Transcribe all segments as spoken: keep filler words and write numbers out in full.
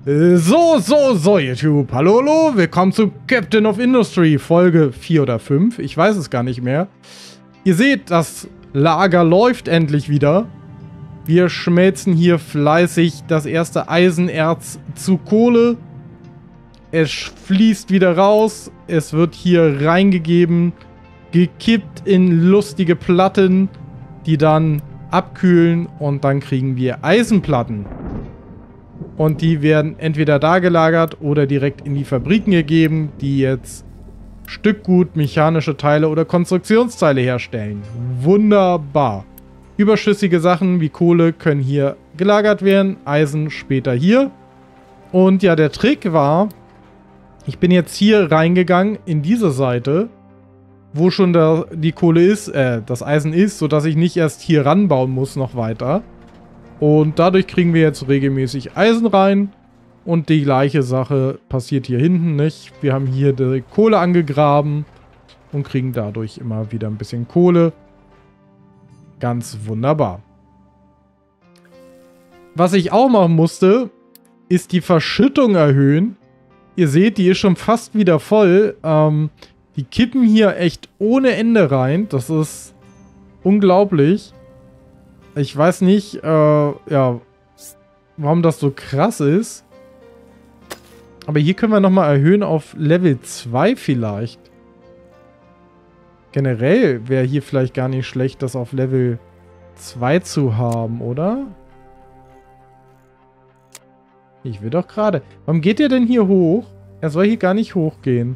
So, so, so, YouTube. Hallo, hallo. Willkommen zu Captain of Industry, Folge vier oder fünf. Ich weiß es gar nicht mehr. Ihr seht, das Lager läuft endlich wieder. Wir schmelzen hier fleißig das erste Eisenerz zu Kohle. Es fließt wieder raus. Es wird hier reingegeben, gekippt in lustige Platten, die dann abkühlen und dann kriegen wir Eisenplatten. Und die werden entweder da gelagert oder direkt in die Fabriken gegeben, die jetzt Stückgut, mechanische Teile oder Konstruktionsteile herstellen. Wunderbar. Überschüssige Sachen wie Kohle können hier gelagert werden, Eisen später hier. Und ja, der Trick war, ich bin jetzt hier reingegangen in diese Seite, wo schon da die Kohle ist, äh, das Eisen ist, sodass ich nicht erst hier ranbauen muss noch weiter. Und dadurch kriegen wir jetzt regelmäßig Eisen rein. Und die gleiche Sache passiert hier hinten nicht. Wir haben hier die Kohle angegraben und kriegen dadurch immer wieder ein bisschen Kohle. Ganz wunderbar. Was ich auch machen musste, ist die Verschüttung erhöhen. Ihr seht, die ist schon fast wieder voll. Ähm, die kippen hier echt ohne Ende rein. Das ist unglaublich. Ich weiß nicht, äh, ja, warum das so krass ist. Aber hier können wir nochmal erhöhen auf Level zwei vielleicht. Generell wäre hier vielleicht gar nicht schlecht, das auf Level zwei zu haben, oder? Ich will doch gerade. Warum geht der denn hier hoch? Er soll hier gar nicht hochgehen.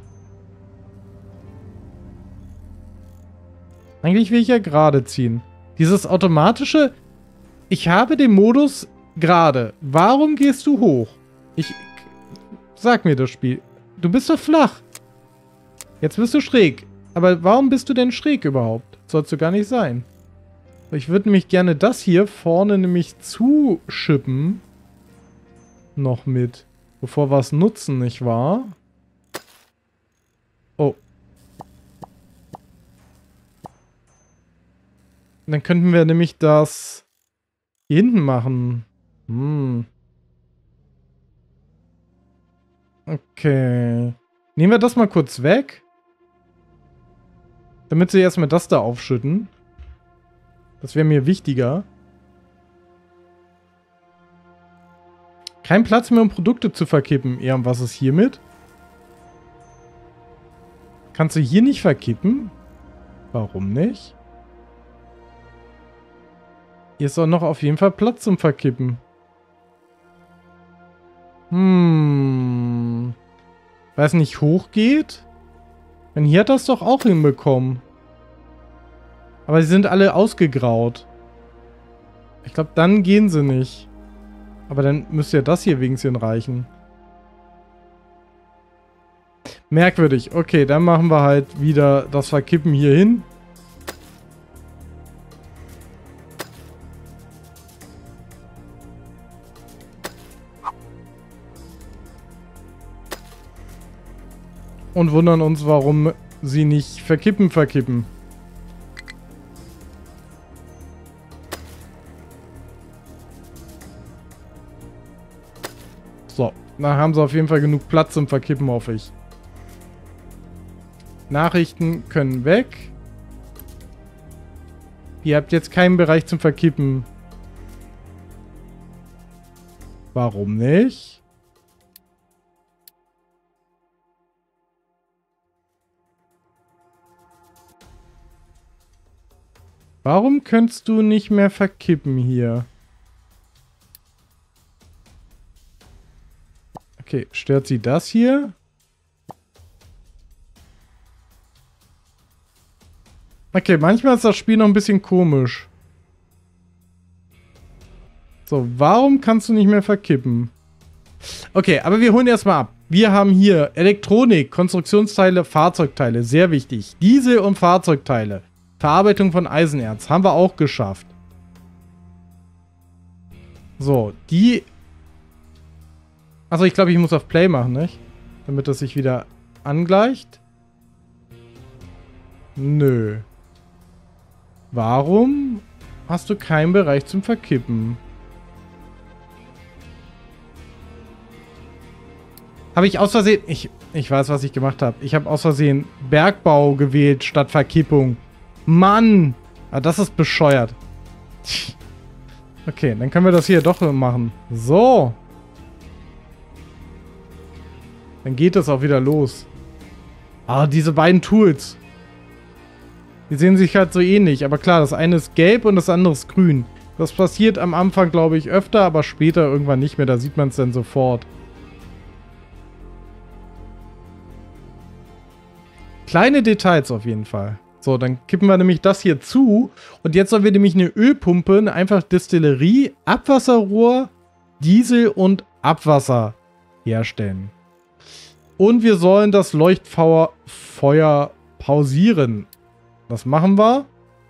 Eigentlich will ich ja gerade ziehen. Dieses automatische, ich habe den Modus gerade. Warum gehst du hoch? Ich, sag mir das Spiel. Du bist doch flach. Jetzt bist du schräg. Aber warum bist du denn schräg überhaupt? Sollst du gar nicht sein. Ich würde nämlich gerne das hier vorne nämlich zuschippen. Noch mit. Bevor wir es nutzen, nicht wahr? Oh. Dann könnten wir nämlich das hier hinten machen. Hm. Okay. Nehmen wir das mal kurz weg. Damit sie erstmal das da aufschütten. Das wäre mir wichtiger. Kein Platz mehr, um Produkte zu verkippen. Ja, und was ist hiermit? Kannst du hier nicht verkippen? Warum nicht? Hier ist auch noch auf jeden Fall Platz zum Verkippen. Hm. Weil es nicht hochgeht? Denn hier hat das doch auch hinbekommen. Aber sie sind alle ausgegraut. Ich glaube, dann gehen sie nicht. Aber dann müsste ja das hier wenigstens reichen. Merkwürdig. Okay, dann machen wir halt wieder das Verkippen hier hin. Und wundern uns, warum sie nicht verkippen, verkippen. So, dann haben sie auf jeden Fall genug Platz zum Verkippen, hoffe ich. Nachrichten können weg. Ihr habt jetzt keinen Bereich zum Verkippen. Warum nicht? Warum könntest du nicht mehr verkippen hier? Okay, stört sie das hier? Okay, manchmal ist das Spiel noch ein bisschen komisch. So, warum kannst du nicht mehr verkippen? Okay, aber wir holen erstmal ab. Wir haben hier Elektronik, Konstruktionsteile, Fahrzeugteile, sehr wichtig. Diesel- und Fahrzeugteile. Verarbeitung von Eisenerz. Haben wir auch geschafft. So, die... Achso, ich glaube, ich muss auf Play machen, nicht? Damit das sich wieder angleicht. Nö. Warum hast du keinen Bereich zum Verkippen? Habe ich aus Versehen... Ich, ich weiß, was ich gemacht habe. Ich habe aus Versehen Bergbau gewählt statt Verkippung. Mann! Ah, das ist bescheuert. Okay, dann können wir das hier doch machen. So. Dann geht das auch wieder los. Ah, diese beiden Tools. Die sehen sich halt so ähnlich. Aber klar, das eine ist gelb und das andere ist grün. Das passiert am Anfang, glaube ich, öfter, aber später irgendwann nicht mehr. Da sieht man es dann sofort. Kleine Details auf jeden Fall. So, dann kippen wir nämlich das hier zu. Und jetzt sollen wir nämlich eine Ölpumpe, eine einfach Distillerie, Abwasserrohr, Diesel und Abwasser herstellen. Und wir sollen das Leuchtfeuer Feuer pausieren. Das machen wir.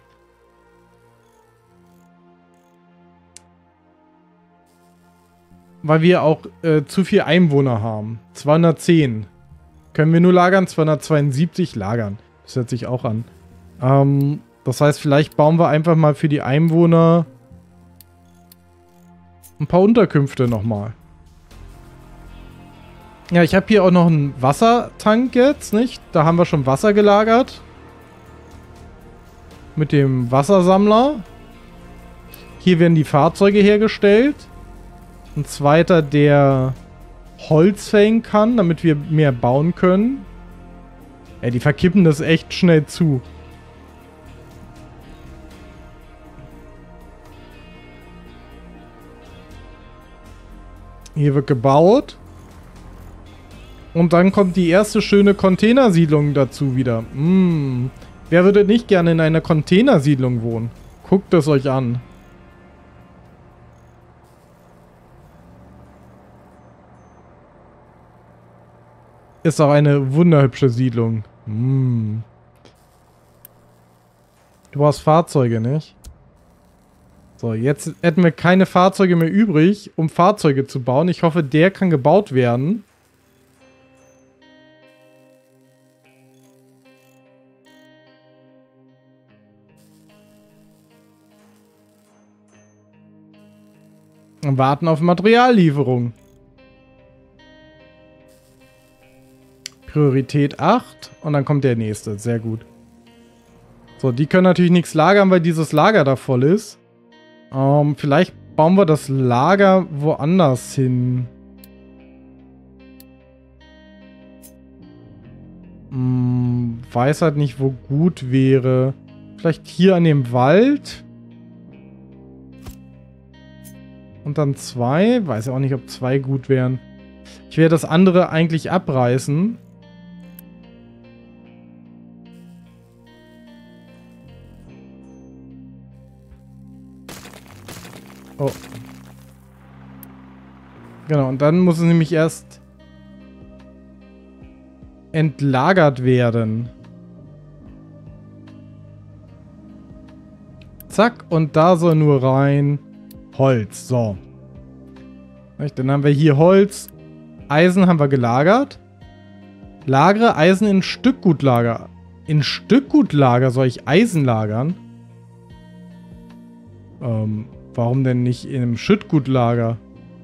Weil wir auch äh, zu viel Einwohner haben. zweihundertzehn. Können wir nur lagern? zweihundertzweiundsiebzig lagern. Das hört sich auch an. Ähm, das heißt, vielleicht bauen wir einfach mal für die Einwohner ein paar Unterkünfte nochmal. Ja, ich habe hier auch noch einen Wassertank jetzt, nicht? Da haben wir schon Wasser gelagert. Mit dem Wassersammler. Hier werden die Fahrzeuge hergestellt. Ein zweiter, der Holz fällen kann, damit wir mehr bauen können. Ja, die verkippen das echt schnell zu. Hier wird gebaut. Und dann kommt die erste schöne Containersiedlung dazu wieder. Mm. Wer würde nicht gerne in einer Containersiedlung wohnen? Guckt es euch an. Ist auch eine wunderhübsche Siedlung. Mm. Du brauchst Fahrzeuge, nicht? So, jetzt hätten wir keine Fahrzeuge mehr übrig, um Fahrzeuge zu bauen. Ich hoffe, der kann gebaut werden. Und warten auf Materiallieferung. Priorität acht. Und dann kommt der nächste. Sehr gut. So, die können natürlich nichts lagern, weil dieses Lager da voll ist. Ähm, vielleicht bauen wir das Lager woanders hin. Hm, weiß halt nicht, wo gut wäre. Vielleicht hier an dem Wald. Und dann zwei. Weiß ja auch nicht, ob zwei gut wären. Ich werde das andere eigentlich abreißen. Oh. Genau, und dann muss es nämlich erst entlagert werden. Zack, und da soll nur rein Holz. So. Dann haben wir hier Holz. Eisen haben wir gelagert. Lagere Eisen in Stückgutlager. In Stückgutlager soll ich Eisen lagern? Ähm, warum denn nicht in einem Schüttgutlager?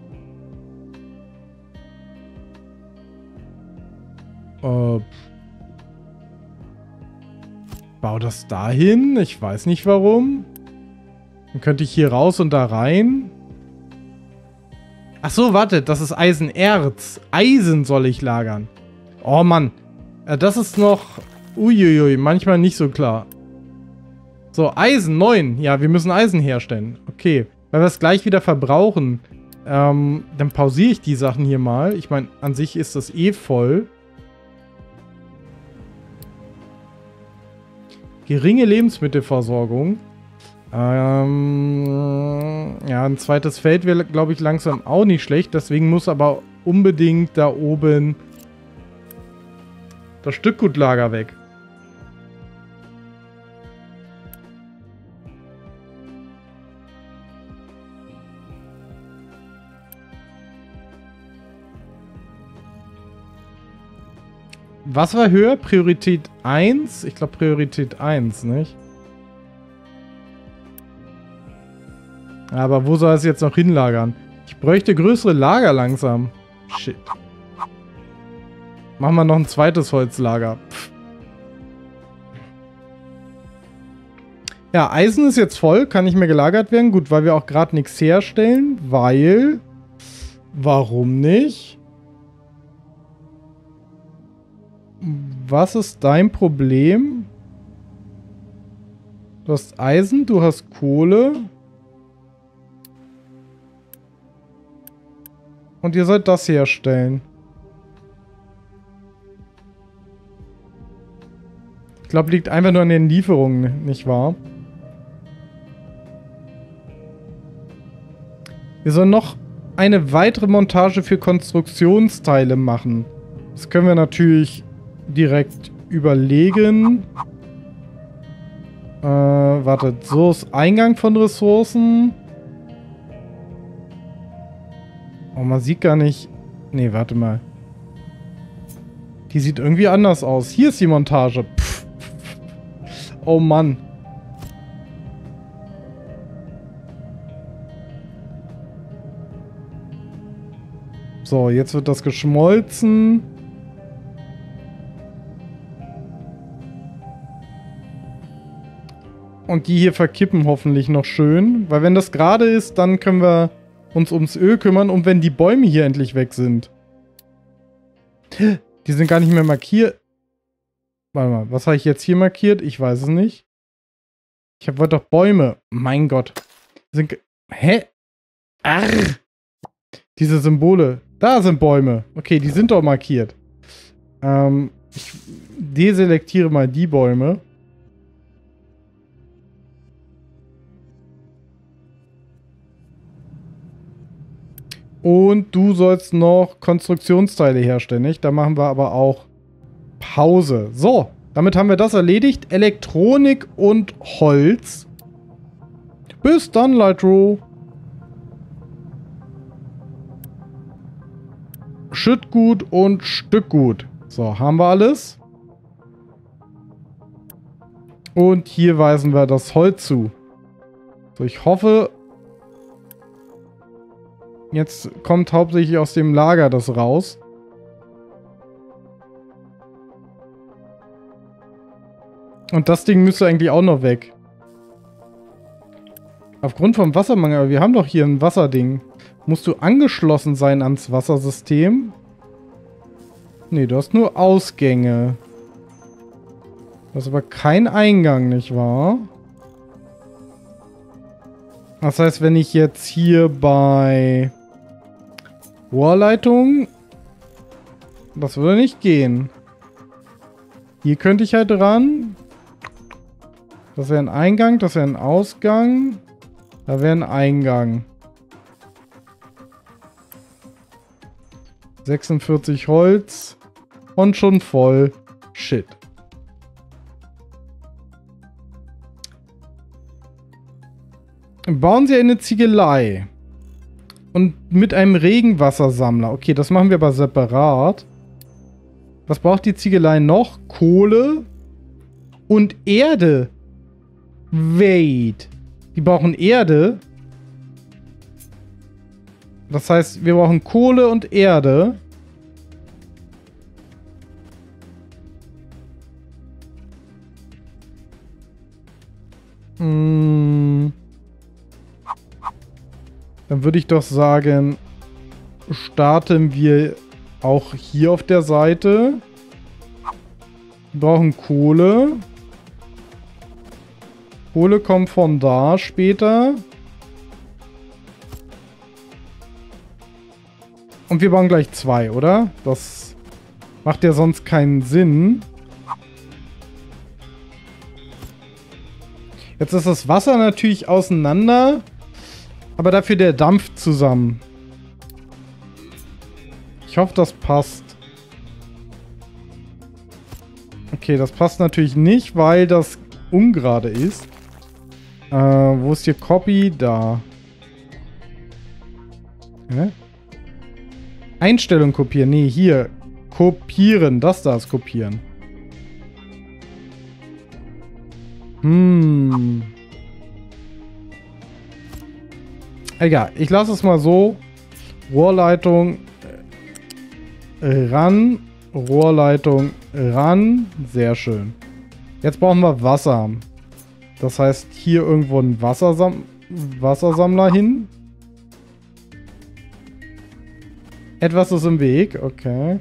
Äh, bau das dahin? Ich weiß nicht warum. Dann könnte ich hier raus und da rein. Ach so, warte, das ist Eisenerz. Eisen soll ich lagern. Oh Mann. Das ist noch... Uiuiui, manchmal nicht so klar. So, Eisen, neun. Ja, wir müssen Eisen herstellen. Okay. Weil wir es gleich wieder verbrauchen, ähm, dann pausiere ich die Sachen hier mal. Ich meine, an sich ist das eh voll. Geringe Lebensmittelversorgung. Ähm, ja, ein zweites Feld wäre, glaube ich, langsam auch nicht schlecht. Deswegen muss aber unbedingt da oben das Stückgutlager weg. Was war höher? Priorität eins? Ich glaube Priorität eins, nicht? Aber wo soll es jetzt noch hinlagern? Ich bräuchte größere Lager langsam. Shit. Machen wir noch ein zweites Holzlager. Pff. Ja, Eisen ist jetzt voll. Kann nicht mehr gelagert werden. Gut, weil wir auch gerade nichts herstellen. Weil... Warum nicht? Was ist dein Problem? Du hast Eisen, du hast Kohle. Und ihr sollt das herstellen. Ich glaube, liegt einfach nur an den Lieferungen, nicht wahr? Wir sollen noch eine weitere Montage für Konstruktionsteile machen. Das können wir natürlich direkt überlegen. Äh, wartet, so ist Eingang von Ressourcen. Oh, man sieht gar nicht... Nee, warte mal. Die sieht irgendwie anders aus. Hier ist die Montage. Pff. Oh Mann. So, jetzt wird das geschmolzen. Und die hier verkippen hoffentlich noch schön. Weil wenn das gerade ist, dann können wir uns ums Öl kümmern. Und wenn die Bäume hier endlich weg sind. Die sind gar nicht mehr markiert. Warte mal, was habe ich jetzt hier markiert? Ich weiß es nicht. Ich habe wollte doch Bäume. Mein Gott. Sind... Hä? Arr! Diese Symbole. Da sind Bäume. Okay, die sind doch markiert. Ähm, ich deselektiere mal die Bäume. Und du sollst noch Konstruktionsteile herstellen, nicht? Da machen wir aber auch Pause. So, damit haben wir das erledigt. Elektronik und Holz. Bis dann, Lightro. Schüttgut und Stückgut. So, haben wir alles. Und hier weisen wir das Holz zu. So, ich hoffe... Jetzt kommt hauptsächlich aus dem Lager das raus. Und das Ding müsste eigentlich auch noch weg. Aufgrund vom Wassermangel, aber wir haben doch hier ein Wasserding. Musst du angeschlossen sein ans Wassersystem? Nee, du hast nur Ausgänge. Du hast aber keinen Eingang, nicht wahr? Das heißt, wenn ich jetzt hier bei Rohrleitung, das würde nicht gehen. Hier könnte ich halt ran. Das wäre ein Eingang, das wäre ein Ausgang. Da wäre ein Eingang. sechsundvierzig Holz. Und schon voll. Shit. Bauen Sie eine Ziegelei. Und mit einem Regenwassersammler. Okay, das machen wir aber separat. Was braucht die Ziegelei noch? Kohle und Erde. Wait. Die brauchen Erde. Das heißt, wir brauchen Kohle und Erde. Hm. Dann würde ich doch sagen, starten wir auch hier auf der Seite. Wir brauchen Kohle. Kohle kommt von da später. Und wir bauen gleich zwei, oder? Das macht ja sonst keinen Sinn. Jetzt ist das Wasser natürlich auseinander. Aber dafür der Dampf zusammen. Ich hoffe, das passt. Okay, das passt natürlich nicht, weil das ungerade ist. Äh, wo ist hier Copy? Da. Hä? Einstellung kopieren. Nee, hier. Kopieren. Das da ist kopieren. Hm. Egal, ich lasse es mal so. Rohrleitung äh, ran Rohrleitung ran. Sehr schön. Jetzt brauchen wir Wasser. Das heißt, hier irgendwo ein Wassersam Wassersammler hin. Etwas ist im Weg. Okay.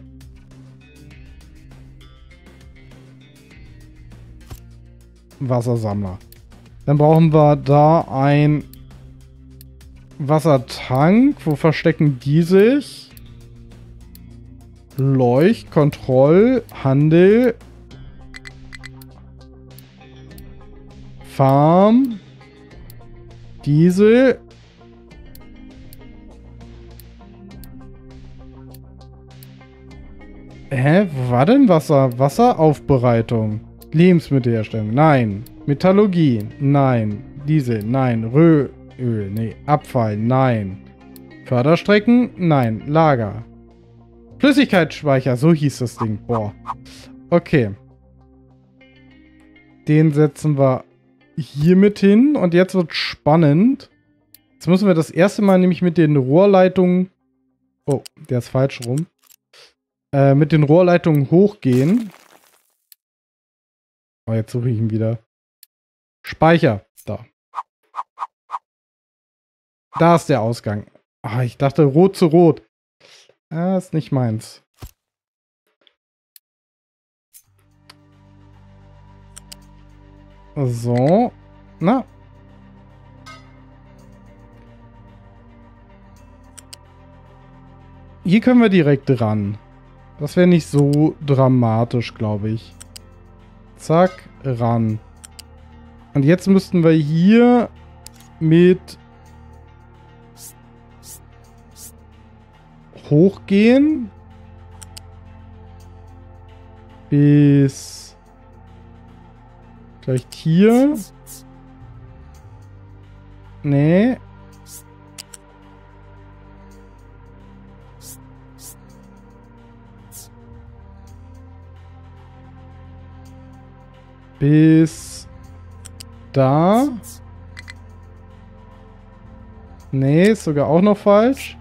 Wassersammler. Dann brauchen wir da ein Wassertank. Wo verstecken die sich? Leucht, Kontroll, Handel, Farm, Diesel. Hä? Wo war denn Wasser? Wasseraufbereitung. Lebensmittelherstellung. Nein. Metallurgie. Nein. Diesel. Nein. Rööl. Nee. Abfall. Nein. Förderstrecken. Nein. Lager. Flüssigkeitsspeicher. So hieß das Ding. Boah. Okay. Den setzen wir hier mit hin. Und jetzt wird spannend. Jetzt müssen wir das erste Mal nämlich mit den Rohrleitungen... Oh, der ist falsch rum. Äh, mit den Rohrleitungen hochgehen. Oh, jetzt suche ich ihn wieder. Speicher. Da. Da ist der Ausgang. Ah, ich dachte rot zu rot. Ah, ist nicht meins. So. Na. Hier können wir direkt ran. Das wäre nicht so dramatisch, glaube ich. Zack, ran. Und jetzt müssten wir hier mit hochgehen. Bis vielleicht hier. Nee. Bis da. Nee, ist sogar auch noch falsch.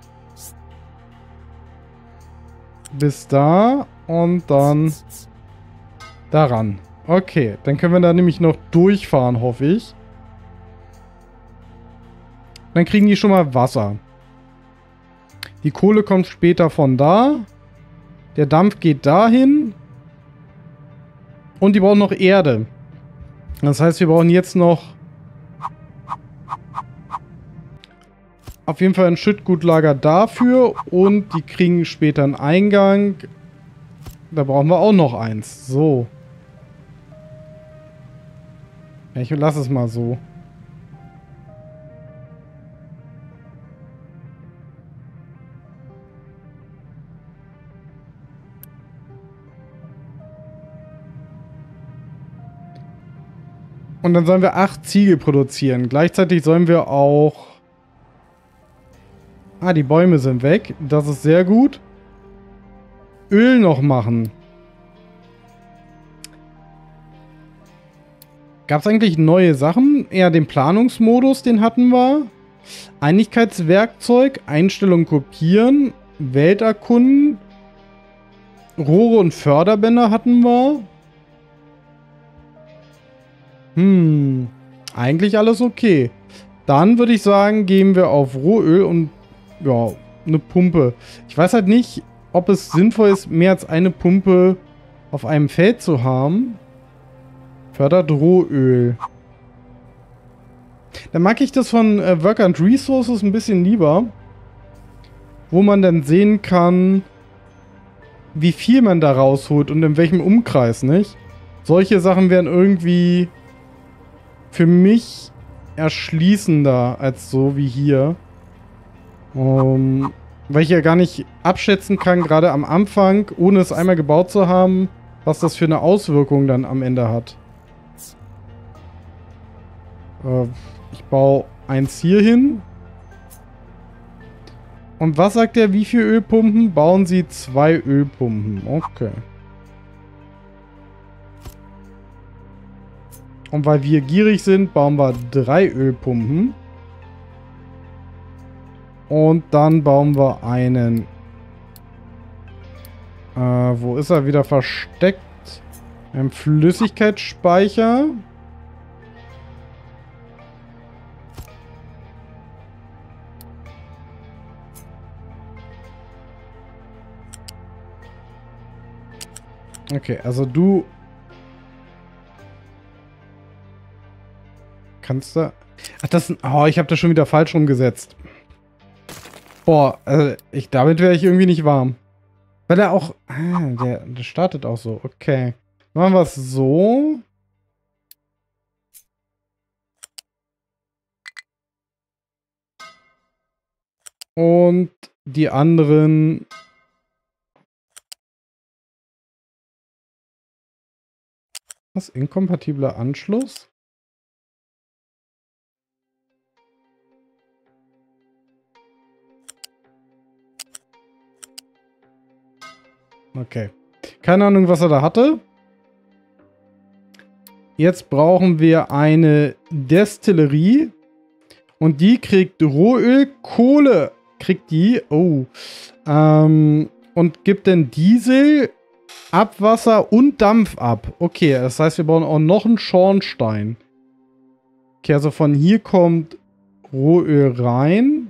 Bis da und dann daran. Okay, dann können wir da nämlich noch durchfahren, hoffe ich. Dann kriegen die schon mal Wasser. Die Kohle kommt später von da. Der Dampf geht dahin. Und die brauchen noch Erde. Das heißt, wir brauchen jetzt noch auf jeden Fall ein Schüttgutlager dafür. Und die kriegen später einen Eingang. Da brauchen wir auch noch eins. So. Ich lasse es mal so. Und dann sollen wir acht Ziegel produzieren. Gleichzeitig sollen wir auch... Ah, die Bäume sind weg. Das ist sehr gut. Öl noch machen. Gab es eigentlich neue Sachen? Ja, den Planungsmodus, den hatten wir. Einigkeitswerkzeug, Einstellung kopieren, Welt erkunden. Rohre und Förderbänder hatten wir. Hm, eigentlich alles okay. Dann würde ich sagen, gehen wir auf Rohöl und ja, eine Pumpe. Ich weiß halt nicht, ob es sinnvoll ist, mehr als eine Pumpe auf einem Feld zu haben. Fördert Rohöl. Dann mag ich das von äh, Work and Resources ein bisschen lieber. Wo man dann sehen kann, wie viel man da rausholt und in welchem Umkreis, nicht? Solche Sachen wären irgendwie für mich erschließender als so wie hier. Um, weil ich ja gar nicht abschätzen kann, gerade am Anfang, ohne es einmal gebaut zu haben, was das für eine Auswirkung dann am Ende hat. Äh, ich baue eins hier hin. Und was sagt er, wie viele Ölpumpen? Bauen Sie zwei Ölpumpen. Okay. Und weil wir gierig sind, bauen wir drei Ölpumpen. Und dann bauen wir einen Äh, wo ist er wieder versteckt? Im Flüssigkeitsspeicher. Okay, also du kannst da... Ach, das... Oh, ich habe das schon wieder falsch rumgesetzt. Boah, also ich, damit wäre ich irgendwie nicht warm. Weil er auch... Ah, der, der startet auch so. Okay. Machen wir es so. Und die anderen... Was? Inkompatibler Anschluss? Okay. Keine Ahnung, was er da hatte. Jetzt brauchen wir eine Destillerie. Und die kriegt Rohöl, Kohle. Kriegt die. Oh. Ähm, und gibt dann Diesel, Abwasser und Dampf ab. Okay, das heißt, wir brauchen auch noch einen Schornstein. Okay, also von hier kommt Rohöl rein.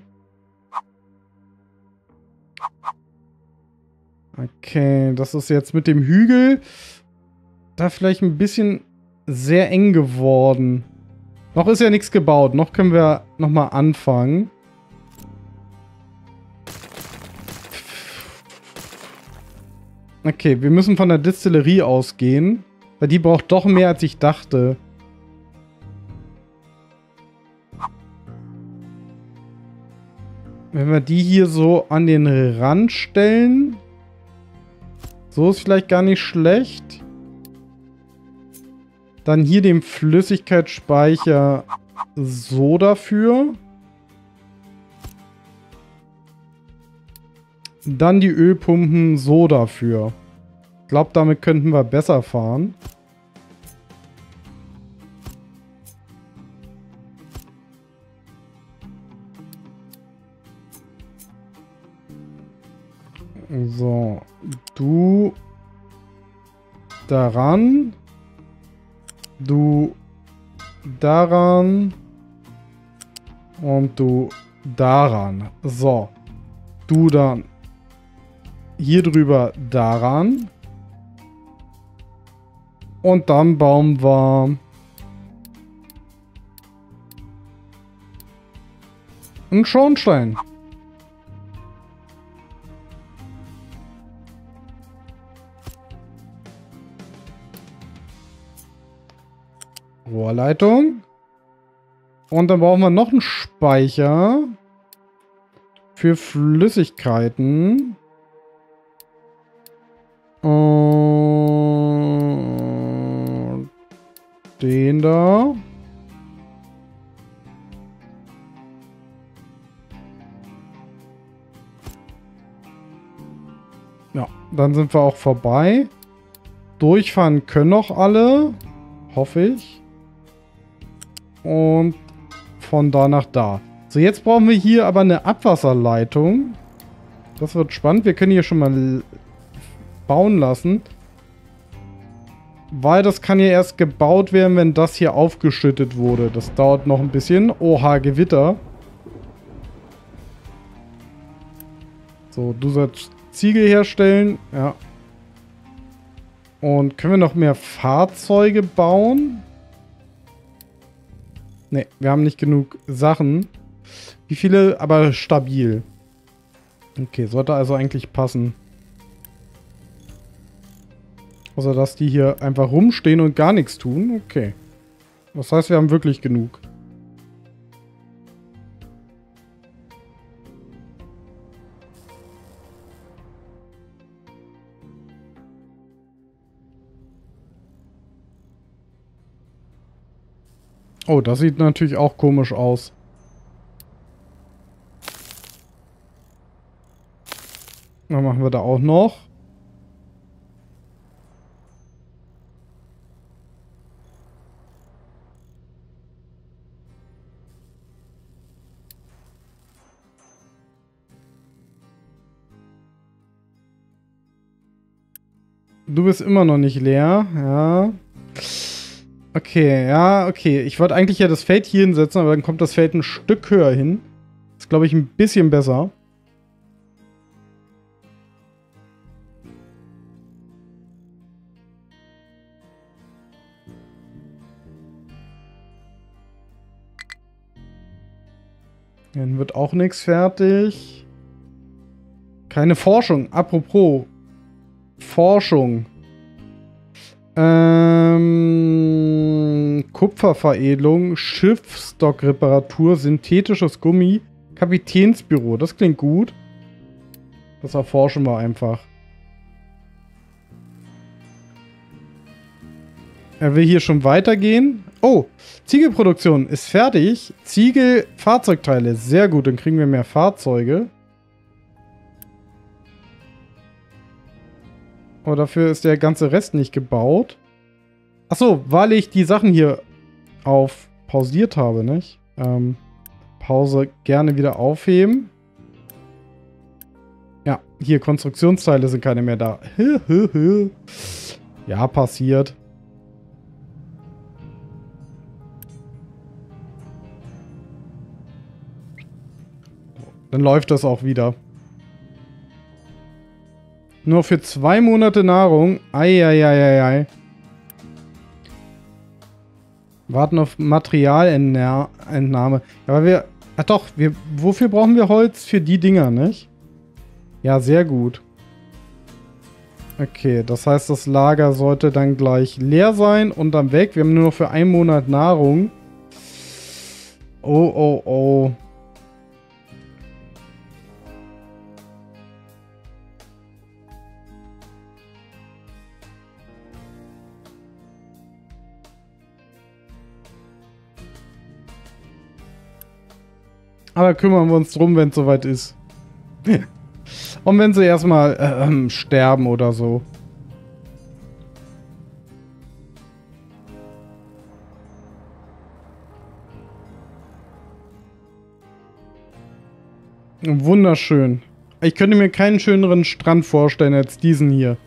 Okay, das ist jetzt mit dem Hügel da vielleicht ein bisschen sehr eng geworden. Noch ist ja nichts gebaut. Noch können wir nochmal anfangen. Okay, wir müssen von der Distillerie ausgehen. Weil die braucht doch mehr, als ich dachte. Wenn wir die hier so an den Rand stellen. So ist vielleicht gar nicht schlecht. Dann hier den Flüssigkeitsspeicher so dafür. Dann die Ölpumpen so dafür. Ich glaube, damit könnten wir besser fahren. So, du daran. Du daran. Und du daran. So. Du dann hier drüber daran. Und dann bauen wir einen Schornstein. Rohrleitung. Und dann brauchen wir noch einen Speicher für Flüssigkeiten. Und den da. Ja, dann sind wir auch vorbei. Durchfahren können noch alle. Hoffe ich. Und von da nach da. So, jetzt brauchen wir hier aber eine Abwasserleitung. Das wird spannend. Wir können hier schon mal bauen lassen. Weil das kann ja erst gebaut werden, wenn das hier aufgeschüttet wurde. Das dauert noch ein bisschen. Oha, Gewitter. So, du sollst Ziegel herstellen. Ja. Und können wir noch mehr Fahrzeuge bauen? Ne, wir haben nicht genug Sachen. Wie viele? Aber stabil. Okay, sollte also eigentlich passen. Außer, dass die hier einfach rumstehen und gar nichts tun. Okay. Das heißt, wir haben wirklich genug. Oh, das sieht natürlich auch komisch aus. Dann machen wir da auch noch. Du bist immer noch nicht leer. Ja. Okay, ja, okay. Ich wollte eigentlich ja das Feld hier hinsetzen, aber dann kommt das Feld ein Stück höher hin. Ist, glaube ich, ein bisschen besser. Dann wird auch nichts fertig. Keine Forschung. Apropos Forschung. Ähm, Kupferveredelung, Schiffsstockreparatur, synthetisches Gummi, Kapitänsbüro. Das klingt gut. Das erforschen wir einfach. Er will hier schon weitergehen. Oh, Ziegelproduktion ist fertig. Ziegel, Fahrzeugteile. Sehr gut, dann kriegen wir mehr Fahrzeuge. Aber dafür ist der ganze Rest nicht gebaut. Achso, weil ich die Sachen hier auf pausiert habe, nicht? Ähm, Pause gerne wieder aufheben. Ja, hier Konstruktionsteile sind keine mehr da. Ja, passiert. Dann läuft das auch wieder. Nur für zwei Monate Nahrung. Eieieiei. Warten auf Materialentnahme. Ja, aber wir... Ach doch, wir, wofür brauchen wir Holz? Für die Dinger, nicht? Ja, sehr gut. Okay, das heißt, das Lager sollte dann gleich leer sein und dann weg. Wir haben nur noch für einen Monat Nahrung. Oh, oh, oh. Aber kümmern wir uns drum, wenn es soweit ist. Und wenn sie erstmal äh, sterben oder so. Wunderschön. Ich könnte mir keinen schöneren Strand vorstellen als diesen hier.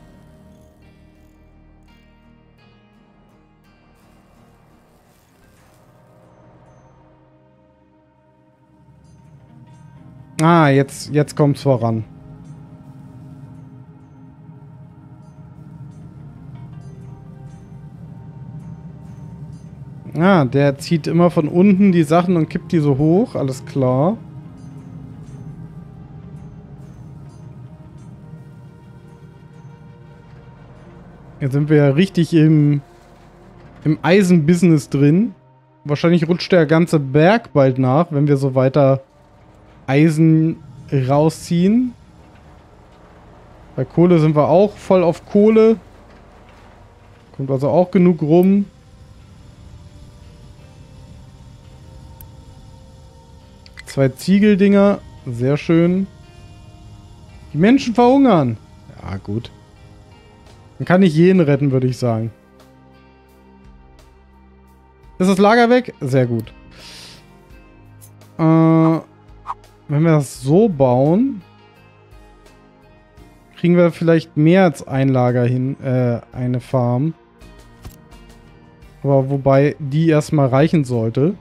Ah, jetzt, jetzt kommt's voran. Ah, der zieht immer von unten die Sachen und kippt die so hoch. Alles klar. Jetzt sind wir ja richtig im, im Eisenbusiness drin. Wahrscheinlich rutscht der ganze Berg bald nach, wenn wir so weiter Eisen rausziehen. Bei Kohle sind wir auch voll auf Kohle. Kommt also auch genug rum. Zwei Ziegeldinger. Sehr schön. Die Menschen verhungern. Ja, gut. Man kann nicht jeden retten, würde ich sagen. Ist das Lager weg? Sehr gut. Äh... Wenn wir das so bauen, kriegen wir vielleicht mehr als ein Lager hin, äh, eine Farm. Aber wobei die erstmal reichen sollte.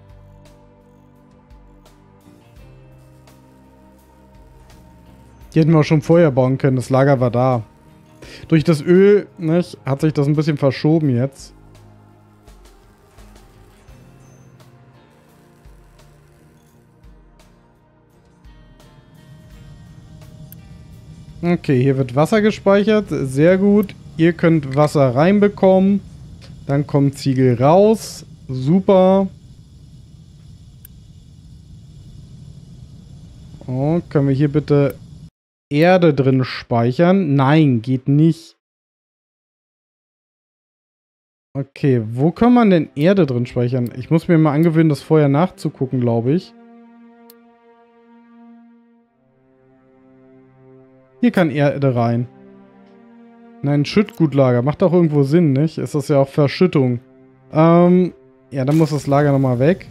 Die hätten wir schon vorher bauen können, das Lager war da. Durch das Öl, nicht, hat sich das ein bisschen verschoben jetzt. Okay, hier wird Wasser gespeichert. Sehr gut. Ihr könnt Wasser reinbekommen. Dann kommt Ziegel raus. Super. Oh, können wir hier bitte Erde drin speichern? Nein, geht nicht. Okay, wo kann man denn Erde drin speichern? Ich muss mir mal angewöhnen, das vorher nachzugucken, glaube ich. Hier kann Erde rein. Nein, Schüttgutlager. Macht auch irgendwo Sinn, nicht? Ist das ja auch Verschüttung. Ähm, ja, dann muss das Lager nochmal weg.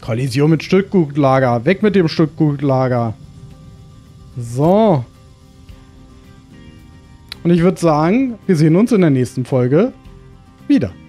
Kollision mit Stückgutlager. Weg mit dem Stückgutlager. So. Und ich würde sagen, wir sehen uns in der nächsten Folge wieder.